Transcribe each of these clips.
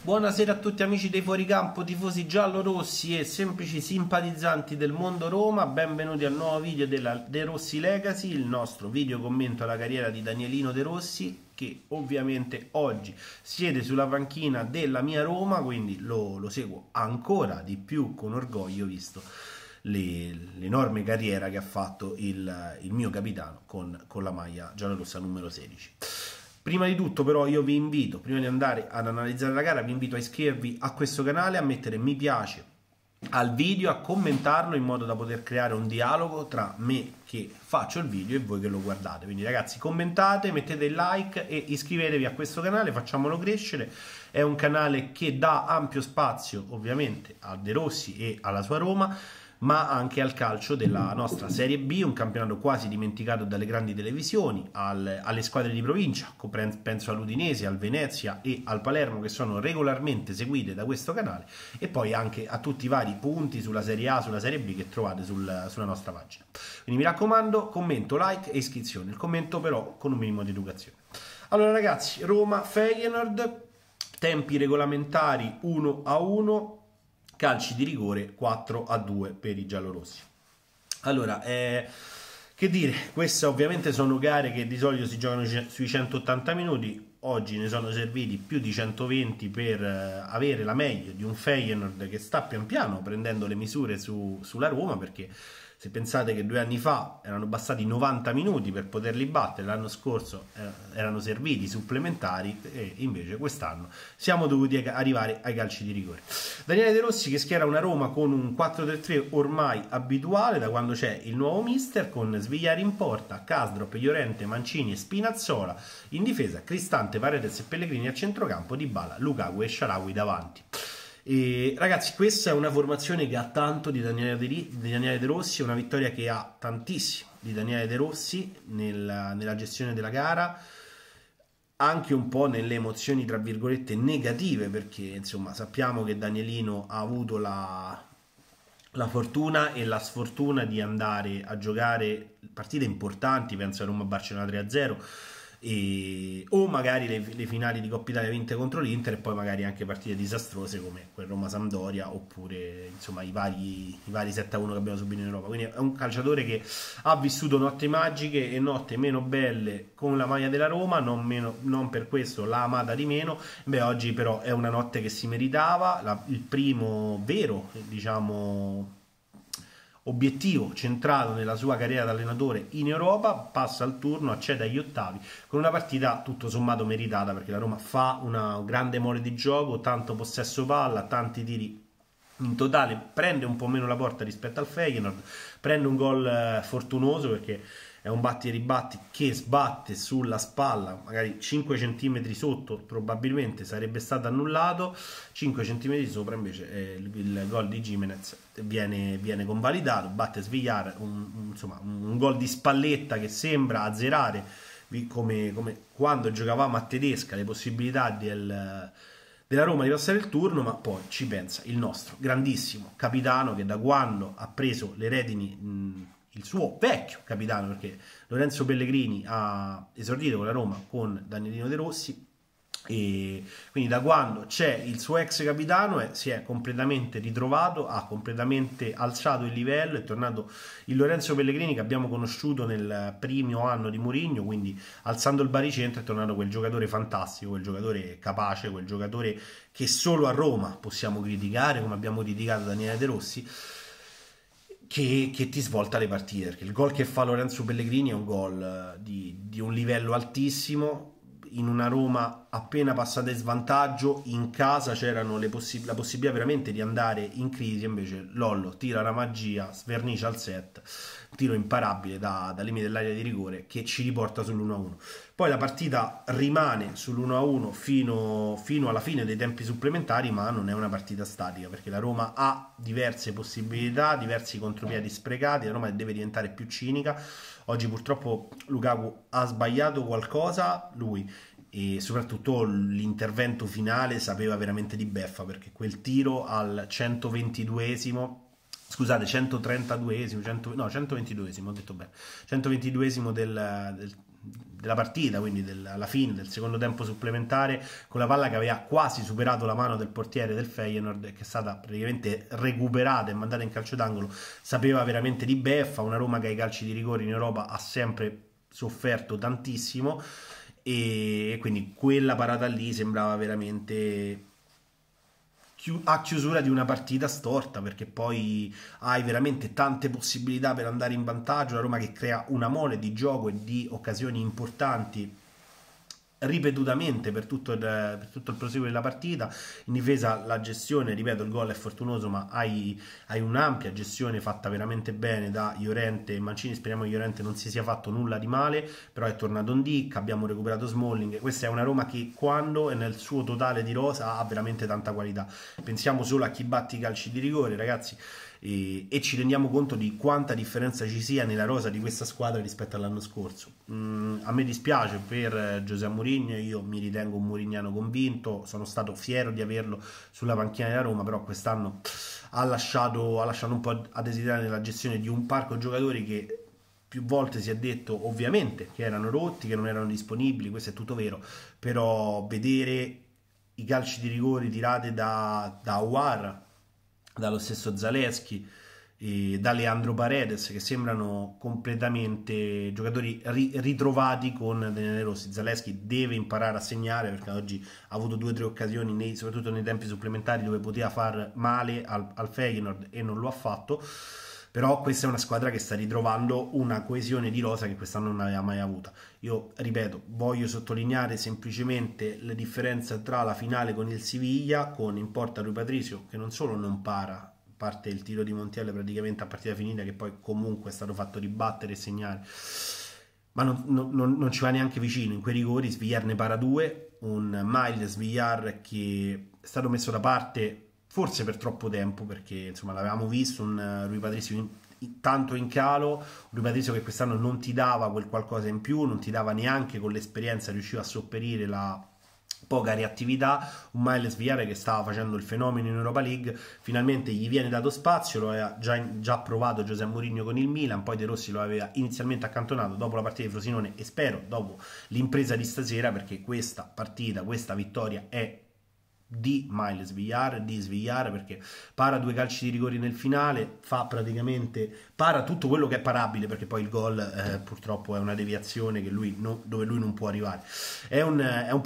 Buonasera a tutti amici dei Fuoricampo, tifosi giallo-rossi e semplici simpatizzanti del mondo Roma, benvenuti al nuovo video della De Rossi Legacy, il nostro video commento alla carriera di Danielino De Rossi, che ovviamente oggi siede sulla panchina della mia Roma, quindi lo seguo ancora di più con orgoglio visto l'enorme carriera che ha fatto il mio capitano con la maglia giallorossa numero 16. Prima di tutto però io vi invito, prima di andare ad analizzare la gara, vi invito a iscrivervi a questo canale, a mettere mi piace al video, a commentarlo in modo da poter creare un dialogo tra me che faccio il video e voi che lo guardate. Quindi ragazzi, commentate, mettete il like e iscrivetevi a questo canale, facciamolo crescere. È un canale che dà ampio spazio ovviamente a De Rossi e alla sua Roma, ma anche al calcio della nostra Serie B, un campionato quasi dimenticato dalle grandi televisioni, alle squadre di provincia, penso all'Udinese, al Venezia e al Palermo, che sono regolarmente seguite da questo canale, e poi anche a tutti i vari punti sulla Serie A, sulla Serie B che trovate sulla nostra pagina. Quindi mi raccomando, commento, like e iscrizione, il commento però con un minimo di educazione. Allora ragazzi, Roma-Feyenoord, tempi regolamentari 1-1, calci di rigore 4-2 per i giallorossi. Allora, che dire, queste ovviamente sono gare che di solito si giocano sui 180 minuti, oggi ne sono serviti più di 120 per avere la meglio di un Feyenoord che sta pian piano prendendo le misure sulla Roma, perché se pensate che 2 anni fa erano bastati 90 minuti per poterli battere, l'anno scorso erano serviti supplementari e invece quest'anno siamo dovuti arrivare ai calci di rigore. Daniele De Rossi che schiera una Roma con un 4-3-3 ormai abituale da quando c'è il nuovo mister, con Svigliari in porta, Karsdorp, Llorente, Mancini e Spinazzola in difesa, Cristante, Paredes e Pellegrini a centrocampo, Dybala, Lukaku e Shaarawy davanti. E ragazzi, questa è una formazione che ha tanto di Daniele De Rossi, è una vittoria che ha tantissimo di Daniele De Rossi nella gestione della gara, anche un po' nelle emozioni tra virgolette negative, perché insomma sappiamo che Danielino ha avuto la fortuna e la sfortuna di andare a giocare partite importanti, penso a Roma-Barcellona 3-0, o magari le finali di Coppa Italia vinte contro l'Inter, e poi magari anche partite disastrose come quel Roma-Sampdoria, oppure insomma i vari 7-1 che abbiamo subito in Europa. Quindi è un calciatore che ha vissuto notti magiche e notti meno belle con la maglia della Roma, non per questo l'ha amata di meno. Beh, oggi però è una notte che si meritava, il primo vero, diciamo, obiettivo centrato nella sua carriera da allenatore in Europa, passa al turno, accede agli ottavi con una partita tutto sommato meritata, perché la Roma fa una grande mole di gioco, tanto possesso palla, tanti tiri in totale, prende un po' meno la porta rispetto al Feyenoord, prende un gol fortunoso perché è un batti e ribatti che sbatte sulla spalla, magari 5 cm sotto probabilmente sarebbe stato annullato, 5 cm sopra invece il gol di Gimenez viene convalidato, batte Svigliar, insomma un gol di Spalletta che sembra azzerare, come quando giocavamo a Tedesca, le possibilità della Roma di passare il turno, ma poi ci pensa il nostro grandissimo capitano, che da quando ha preso le redini, il suo vecchio capitano, perché Lorenzo Pellegrini ha esordito con la Roma con Danielino De Rossi, e quindi da quando c'è il suo ex capitano si è completamente ritrovato, ha completamente alzato il livello, è tornato il Lorenzo Pellegrini che abbiamo conosciuto nel primo anno di Mourinho, quindi alzando il baricentro è tornato quel giocatore fantastico, quel giocatore capace, quel giocatore che solo a Roma possiamo criticare, come abbiamo criticato Daniele De Rossi, che ti svolta le partite, perché il gol che fa Lorenzo Pellegrini è un gol di un livello altissimo, in una Roma appena passata in svantaggio, in casa c'erano la possibilità veramente di andare in crisi, invece Lollo tira la magia, svernicia al set, tiro imparabile dal limite dell'area di rigore che ci riporta sull'1-1. Poi la partita rimane sull'1-1 fino alla fine dei tempi supplementari, ma non è una partita statica, perché la Roma ha diverse possibilità, diversi contropiedi sprecati, la Roma deve diventare più cinica. Oggi purtroppo Lukaku ha sbagliato qualcosa, lui, e soprattutto l'intervento finale sapeva veramente di beffa, perché quel tiro al 122esimo, scusate, 132esimo, no, 122esimo, ho detto bene, 122esimo della partita, quindi alla fine del secondo tempo supplementare, con la palla che aveva quasi superato la mano del portiere del Feyenoord, che è stata praticamente recuperata e mandata in calcio d'angolo. Sapeva veramente di beffa, una Roma che ai calci di rigore in Europa ha sempre sofferto tantissimo, e quindi quella parata lì sembrava veramente a chiusura di una partita storta, perché poi hai veramente tante possibilità per andare in vantaggio, la Roma che crea una mole di gioco e di occasioni importanti ripetutamente per tutto il proseguo della partita. In difesa la gestione, ripeto, il gol è fortunoso, ma hai un'ampia gestione fatta veramente bene da Llorente e Mancini. Speriamo che Llorente non si sia fatto nulla di male, però è tornato Ndic, abbiamo recuperato Smalling. Questa è una Roma che, quando è nel suo totale di rosa, ha veramente tanta qualità. Pensiamo solo a chi batte i calci di rigore, ragazzi, e ci rendiamo conto di quanta differenza ci sia nella rosa di questa squadra rispetto all'anno scorso. A me dispiace per José Mourinho, io mi ritengo un mourignano convinto, sono stato fiero di averlo sulla panchina della Roma, però quest'anno ha lasciato un po' a desiderare nella gestione di un parco giocatori che più volte si è detto ovviamente che erano rotti, che non erano disponibili, questo è tutto vero, però vedere i calci di rigore tirati da Aouar, dallo stesso Zalewski e da Leandro Paredes, che sembrano completamente giocatori ritrovati con Daniele Rossi. Zalewski deve imparare a segnare, perché oggi ha avuto 2 o 3 occasioni, soprattutto nei tempi supplementari, dove poteva far male al Feyenoord e non lo ha fatto. Però questa è una squadra che sta ritrovando una coesione di rosa che quest'anno non aveva mai avuta. Io ripeto, voglio sottolineare semplicemente la differenza tra la finale con il Siviglia, con in porta Rui Patricio, che non solo non para, parte il tiro di Montiel praticamente a partita finita, che poi comunque è stato fatto ribattere e segnare, ma non ci va neanche vicino. In quei rigori Svillar ne para 2, un Miles Svillar che è stato messo da parte forse per troppo tempo, perché insomma l'avevamo visto un Rui Patricio tanto in calo, Rui Patricio che quest'anno non ti dava quel qualcosa in più, non ti dava neanche con l'esperienza, riusciva a sopperire la poca reattività. Un Miles Viare che stava facendo il fenomeno in Europa League, finalmente gli viene dato spazio, lo aveva già provato José Mourinho con il Milan, poi De Rossi lo aveva inizialmente accantonato dopo la partita di Frosinone, e spero dopo l'impresa di stasera, perché questa partita, questa vittoria è di Miles Svillar, perché para 2 calci di rigore nel finale, fa praticamente, para tutto quello che è parabile, perché poi il gol purtroppo è una deviazione che dove lui non può arrivare. È un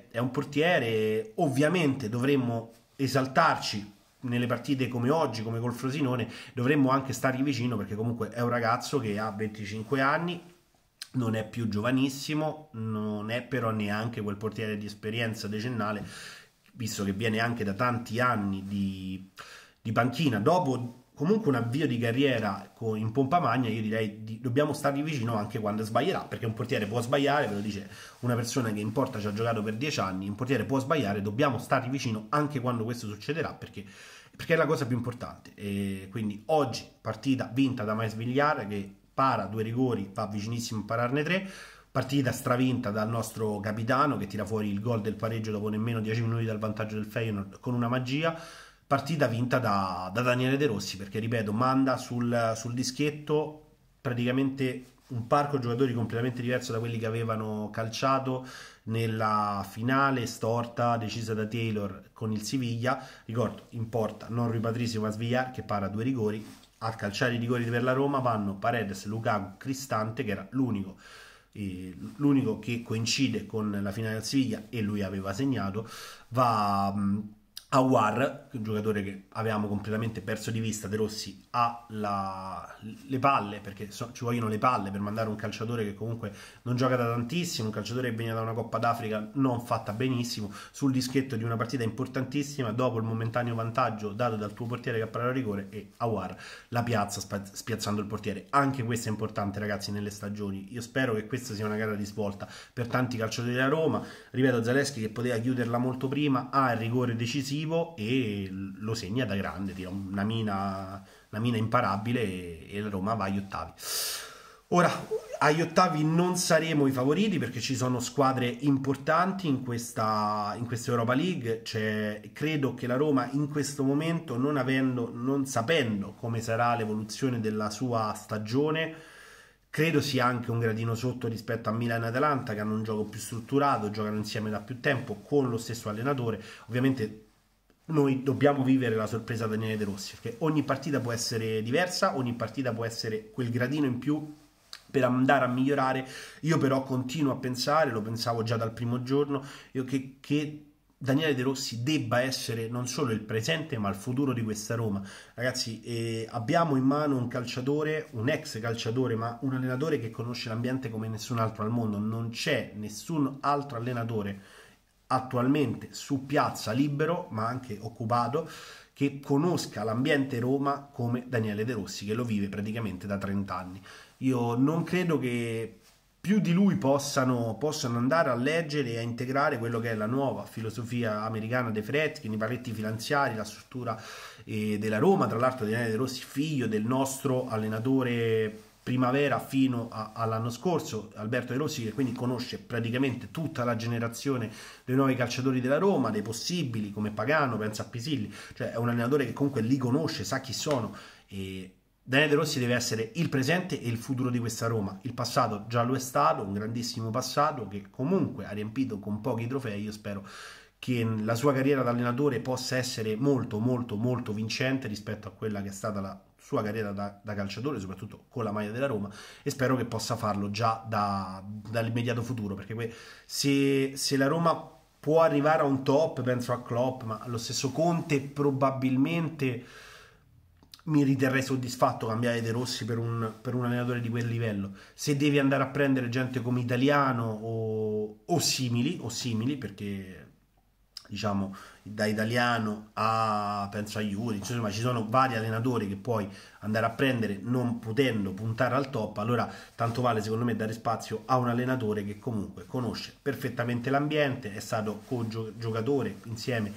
portiere, ovviamente dovremmo esaltarci nelle partite come oggi, come col Frosinone, dovremmo anche stargli vicino, perché comunque è un ragazzo che ha 25 anni, non è più giovanissimo, non è però neanche quel portiere di esperienza decennale, visto che viene anche da tanti anni di panchina. Dopo comunque un avvio di carriera in pompa magna, io direi dobbiamo stargli vicino anche quando sbaglierà, perché un portiere può sbagliare, ve lo dice una persona che in porta ci ha giocato per 10 anni, un portiere può sbagliare, dobbiamo stargli vicino anche quando questo succederà, perché è la cosa più importante. E quindi oggi partita vinta da Miles Svillar, che para 2 rigori, va vicinissimo a pararne 3. Partita stravinta dal nostro capitano, che tira fuori il gol del pareggio dopo nemmeno 10 minuti dal vantaggio del Feyenoord con una magia. Partita vinta da Daniele De Rossi, perché ripeto, manda sul dischetto praticamente un parco giocatori completamente diverso da quelli che avevano calciato nella finale storta decisa da Taylor con il Siviglia. Ricordo, in porta non Rui Patricio ma Svillar, che para 2 rigori. A calciare i rigori per la Roma vanno Paredes, Lukaku, Cristante, che era l'unico che coincide con la finale del Siviglia e lui aveva segnato. Va Aouar, un giocatore che avevamo completamente perso di vista. De Rossi ha le palle, perché ci vogliono le palle per mandare un calciatore che comunque non gioca da tantissimo, un calciatore che viene da una Coppa d'Africa non fatta benissimo, sul dischetto di una partita importantissima, dopo il momentaneo vantaggio dato dal tuo portiere che ha parato rigore, e Aouar la piazza spiazzando il portiere. Anche questo è importante, ragazzi, nelle stagioni. Io spero che questa sia una gara di svolta per tanti calciatori della Roma. Ripeto, Zalewski, che poteva chiuderla molto prima, ha il rigore decisivo e lo segna da grande, tira una mina imparabile, e la Roma va agli ottavi. Ora, agli ottavi non saremo i favoriti, perché ci sono squadre importanti in questa Europa League. Credo che la Roma in questo momento, non sapendo come sarà l'evoluzione della sua stagione, Credo sia anche un gradino sotto rispetto a Milan e Atalanta, che hanno un gioco più strutturato, giocano insieme da più tempo con lo stesso allenatore. Ovviamente noi dobbiamo vivere la sorpresa da Daniele De Rossi, perché ogni partita può essere diversa, ogni partita può essere quel gradino in più per andare a migliorare. Io però continuo a pensare, lo pensavo già dal primo giorno, che Daniele De Rossi debba essere non solo il presente ma il futuro di questa Roma. Ragazzi, abbiamo in mano un calciatore, un ex calciatore, ma un allenatore che conosce l'ambiente come nessun altro al mondo. Non c'è nessun altro allenatore attualmente su piazza libero, ma anche occupato, che conosca l'ambiente Roma come Daniele De Rossi, che lo vive praticamente da 30 anni. Io non credo che più di lui possano andare a leggere e a integrare quello che è la nuova filosofia americana dei Fredkin, i paletti finanziari, la struttura della Roma. Tra l'altro Daniele De Rossi, figlio del nostro allenatore primavera fino all'anno scorso, Alberto De Rossi, che quindi conosce praticamente tutta la generazione dei nuovi calciatori della Roma, dei possibili, come Pagano, pensa a Pisilli, cioè è un allenatore che comunque li conosce, sa chi sono. E Daniele De Rossi deve essere il presente e il futuro di questa Roma. Il passato già lo è stato, un grandissimo passato che comunque ha riempito con pochi trofei. Io spero che la sua carriera da allenatore possa essere molto molto molto vincente rispetto a quella che è stata la sua carriera da calciatore, soprattutto con la maglia della Roma, e spero che possa farlo già dall'immediato futuro, perché se la Roma può arrivare a un top, penso a Klopp, ma lo stesso Conte probabilmente mi riterrei soddisfatto cambiare De Rossi per un allenatore di quel livello. Se devi andare a prendere gente come Italiano o simili, perché diciamo da Italiano a penso a Juric, insomma ci sono vari allenatori che puoi andare a prendere non potendo puntare al top, allora tanto vale secondo me dare spazio a un allenatore che comunque conosce perfettamente l'ambiente, è stato co-giocatore insieme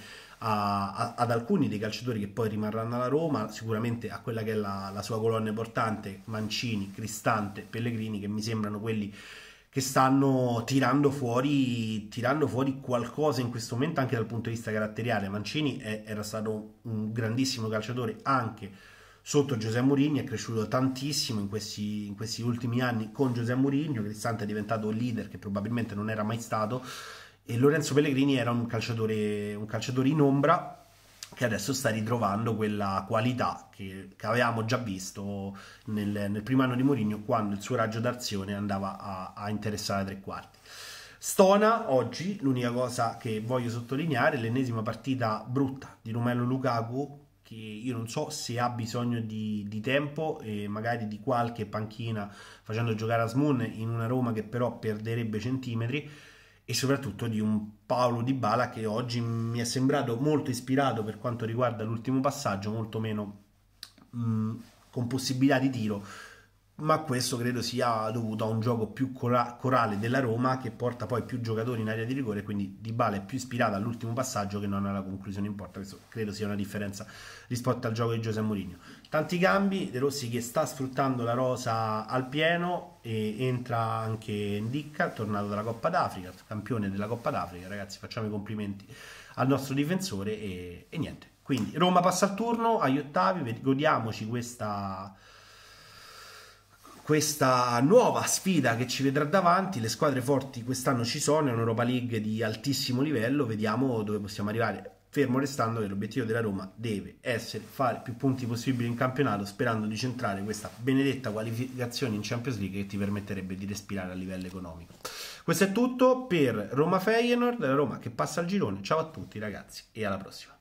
ad alcuni dei calciatori che poi rimarranno alla Roma, sicuramente a quella che è la sua colonna portante, Mancini, Cristante, Pellegrini, che mi sembrano quelli che stanno tirando fuori qualcosa in questo momento anche dal punto di vista caratteriale. Mancini era stato un grandissimo calciatore anche sotto José Mourinho, è cresciuto tantissimo in questi ultimi anni con José Mourinho. Cristante è diventato un leader che probabilmente non era mai stato, e Lorenzo Pellegrini era un calciatore in ombra che adesso sta ritrovando quella qualità che avevamo già visto nel primo anno di Mourinho, quando il suo raggio d'azione andava a interessare tre quarti. Stona oggi, l'unica cosa che voglio sottolineare, l'ennesima partita brutta di Romelu Lukaku, che io non so se ha bisogno di tempo e magari di qualche panchina facendo giocare Asmun in una Roma che però perderebbe centimetri, e soprattutto di un Paulo Dybala che oggi mi è sembrato molto ispirato per quanto riguarda l'ultimo passaggio, molto meno con possibilità di tiro, ma questo credo sia dovuto a un gioco più corale della Roma che porta poi più giocatori in area di rigore, quindi Dybala è più ispirato all'ultimo passaggio che non alla conclusione in porta. Questo credo sia una differenza rispetto al gioco di José Mourinho. Tanti cambi, De Rossi che sta sfruttando la rosa al pieno, e entra anche Ndicka, tornato dalla Coppa d'Africa, campione della Coppa d'Africa. Ragazzi, facciamo i complimenti al nostro difensore e niente. Quindi Roma passa al turno agli ottavi, godiamoci questa nuova sfida che ci vedrà davanti. Le squadre forti quest'anno ci sono, è un'Europa League di altissimo livello, vediamo dove possiamo arrivare, fermo restando che l'obiettivo della Roma deve essere fare più punti possibili in campionato, sperando di centrare questa benedetta qualificazione in Champions League che ti permetterebbe di respirare a livello economico. Questo è tutto per Roma Feyenoord, la Roma che passa al girone. Ciao a tutti ragazzi e alla prossima.